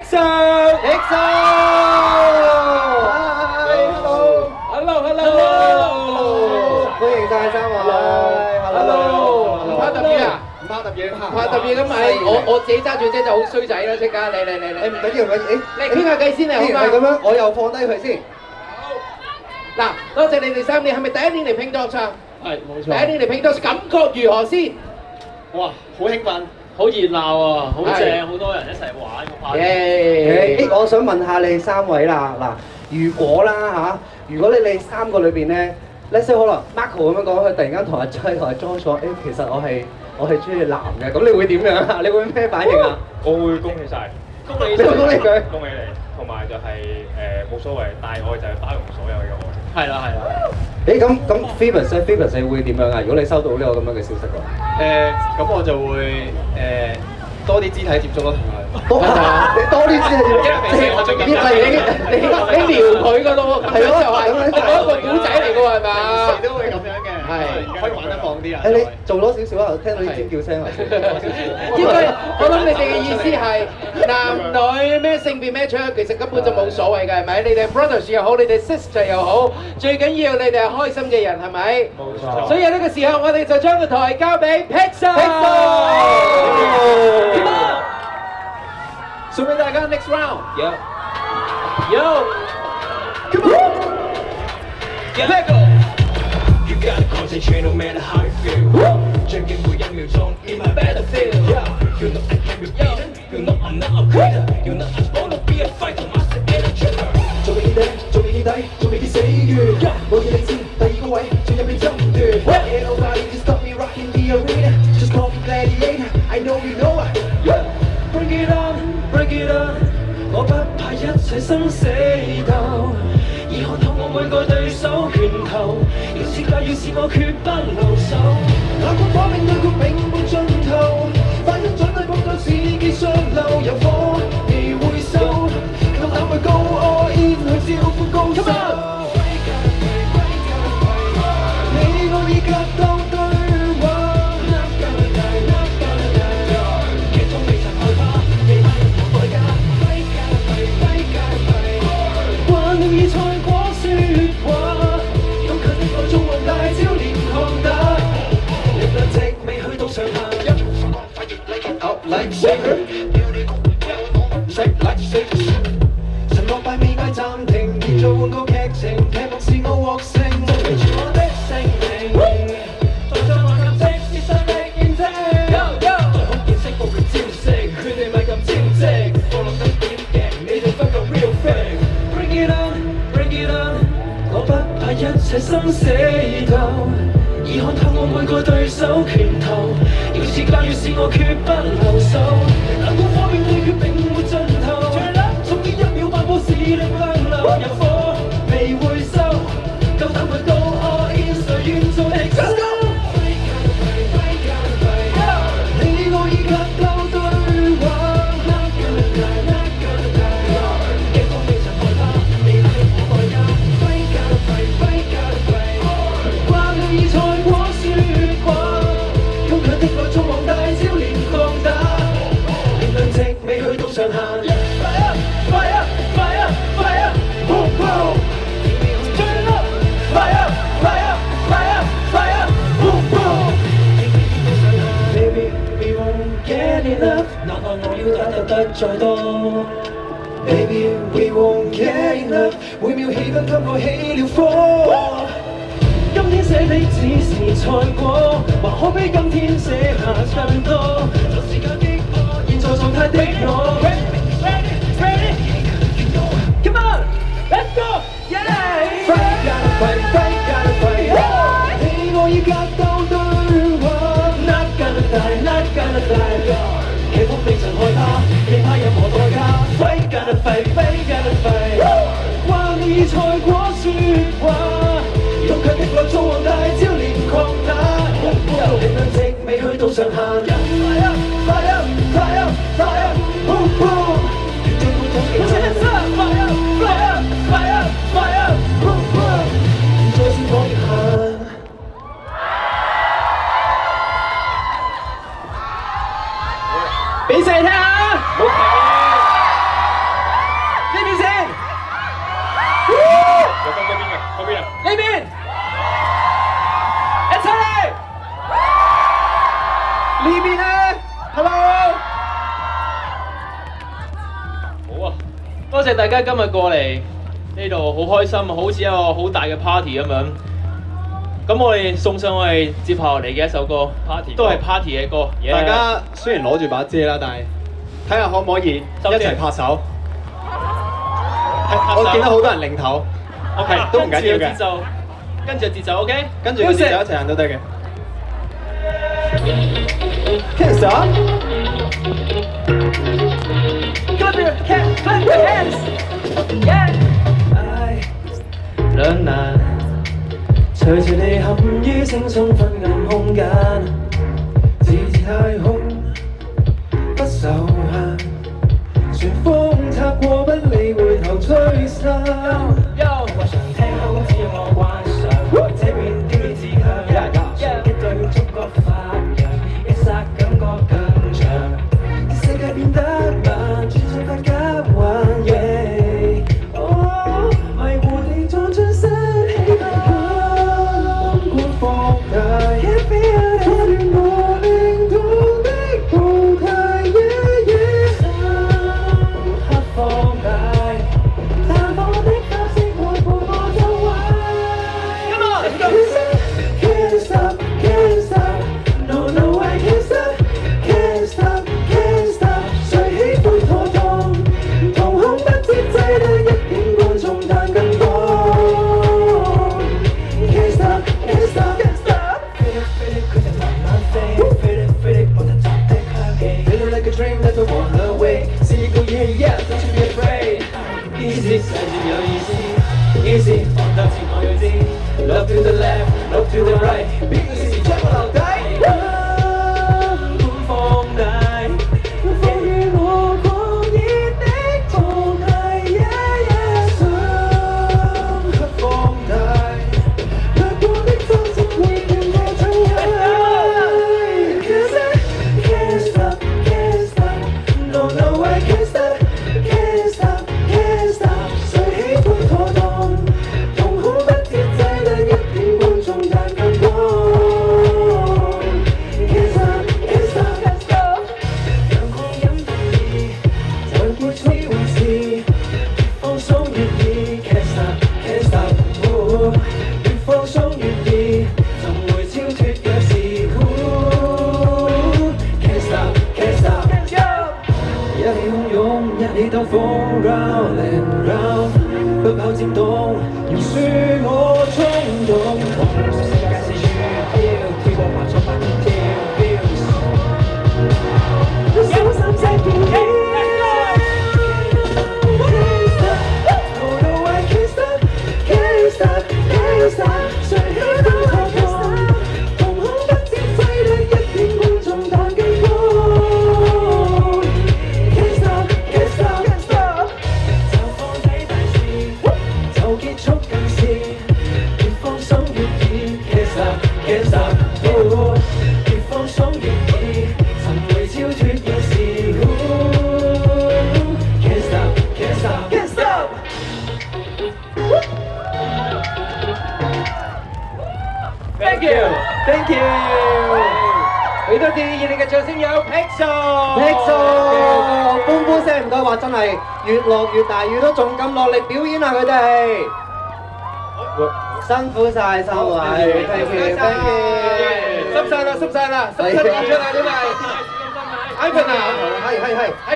，EXO，hello，歡迎晒三位 ，hello， 唔怕揼嘢啊？ 唔怕揼嘢， 唔怕揼嘢咁咪我自己揸住隻就好衰仔啦，即刻嚟， 誒唔緊要， 你傾下偈先啊，好嘛？ 係咁樣，我又放低佢先。 嗱，多謝你哋3年，係咪第一年嚟拼多唱？ 係冇錯。 第一年嚟拼多，感覺如何先？ 哇，好興奮，好熱鬧啊，好正，好多人一齊玩個 party。 我想問下你哋3位啦，嗱，如果啦嚇，如果你哋3個裏邊咧，let's say 可能 Marco 咁樣講，佢突然間同阿 Joy 同阿 John 講，其實我係中意男嘅，咁你會點樣啊？你會咩反應啊？ 我會恭喜晒， 恭喜佢， 恭喜你，同埋就係冇所謂，大愛就係包容所有嘅愛。 係啦。 咁 Phoebus 你會點樣啊？如果你收到呢個咁樣嘅消息嘅話， 咁我就會多啲肢體接觸咯， 你多啲肢體接觸， 你撩佢噶咯喎，係咯，就係一個古仔嚟噶喎，係咪啊？ 都會咁樣嘅，係可以玩得放啲啊。 你做多少少啊？聽到啲尖叫聲啊！ 應該我諗你哋嘅意思係男女咩性別咩唱，其實根本就冇所謂嘅，係咪？你哋 brothers 又好，你哋 sister 又好，最緊要你哋係開心嘅人，係咪？ 冇錯。 所以呢個時候，我哋就將個台交俾 Pixar。送俾大家 next round。Yo。Come on。Let go。You gotta concentrate no matter how you feel。將經過1秒鐘 in my battlefield。You know I can't be beaten。You know I'm not a quitter。You know I'm born to be a fighter。Master and a trigger。做你啲做你啲底，做你啲死穴。冇嘢你知，第2個位進入你爭奪。Ain't nobody can stop me rocking the arena。Just call me gladiator。I know you know it。Bring it on。Break it on， 我不怕一切生死鬥，已看透我每個對手拳頭，要是假要是我決不留手，那股火並對決並沒盡頭，反應準對碰到自己上流，有火未會收，夠膽去 go all in 去招呼高手，你我已格鬥對話。以賽果説話，勇強的我縱橫大招連狂打，力量值未去到上限。Out like saber， shake like saber， 神落敗未嗌暫停，現在換個劇情，劇目是我獲勝，就記住我的姓名，在上環及直接實力驗證，在空見識暴拳招式，佢哋咪咁招積，我落得點勁，你哋分個 real thing。Bring it on。Bring it on， 我不怕一切生死鬥，已看透我每個對手拳頭，要是假要是我決不留手，那股火並對決並沒盡頭，從呢1秒漫步是力量流，有火未會收，夠膽去 go all in， 誰願做 EXO？ 你我已格鬥對話。以賽果説話，勇強的我縱橫大招連狂打，力量值未去到上限。Fire fire fire fire boom boom， turn it up fire fire fire fire boom boom。Baby we won't get enough， 哪怕我要打得再多。Baby we won't get enough， 每秒氣氛給我起了火。今天寫的只是賽果，還可比今天寫下更多。就是假的我，現在狀態的我。Ready, come on, let's go, yeah! Fight gotta fight, fight gotta fight。你我已格鬥對話 ，Not gonna die, not gonna die。劇本未曾害怕，未怕任何代價。Fight gotta fight, fight gotta fight。話你賽果説話。勇強的我縱橫大招連狂打，力量值未去到上限。Fire fire fire fire， 好啊，多謝大家今日過嚟呢度，好開心，好似一個好大嘅 party 咁樣。咁我哋送上我哋接下嚟嘅一首歌 ，party 都係 party 嘅歌。 大家雖然攞住把遮啦，但係睇下可唔可以一齊拍手。我見到好多人擰頭 ，OK， 都唔緊要嘅。 跟住節奏 ，OK， 跟住個節奏一齊行都得嘅。Hands up！ Clap your hands! Yeah! 愛兩難，隨住你陷於惺忪昏暗空間，自自太空不受限，旋風擦過不理回頭吹散。我常聽空只有我慣常，這邊天氣自向，一對觸覺發揚，一剎感覺更長。世界變得慢，轉進快急彎。迷糊地撞進新氣氛，光放大，拖亂我靈動的步態。深刻放大，綻放的角色會伴我走壞。Can't stop, can't stop, no no I can't stop, can't stop, can't stop。誰喜歡拖動，瞳孔不節制得一點觀眾但更多。Can't stop, can't stop, can't stop。Feel it，佢就慢慢飛。Feel it，我就集的香氣。Feel it like a dream that I wanna wake。是一個夜，don't you be afraid。Easy，細節有意思。Easy，放得自我睿智。Love to the left, love to the right。邊個時時將我留低？放大，賦予我狂熱的狀態。深刻放大，掠過的方式會令我走位。Can't stop, can't stop, no no I can't stop, can't stop, can't stop。誰喜歡拖動，瞳孔不節制得一點觀眾但更多。Can't stop, can't stop, can't stop。讓光陰定義，就結束回事，越放鬆越易。Can't stop, can't stop，越放鬆越易，尋回超脫嘅事。Can't stop, can't stop，一起洶湧，一起兜風 round and round，不跑漸動，饒恕我衝動。世界是月漂，跳過滑錯百天跳 views。小心這件衣。No no I can't stop, can't stop, can't stop。誰喜歡拖動，瞳孔不節制得一點觀眾但更多。Can't stop, can't stop, can't stop。就放低大事，就結束更是，越放鬆越易。Can't stop, can't stop，越放鬆越易，尋回超脫嘅事。Can't stop, can't stop, can't stop。Thank you, thank you。俾多啲熱烈嘅掌聲有 Pixel，歡呼聲唔該話真係越落越大，雨都仲咁落力表演啊佢哋，辛苦晒三位 ，thank you，thank you， 濕晒啦，濕晒啦，濕晒啦，出嚟，Ivan啊， 係。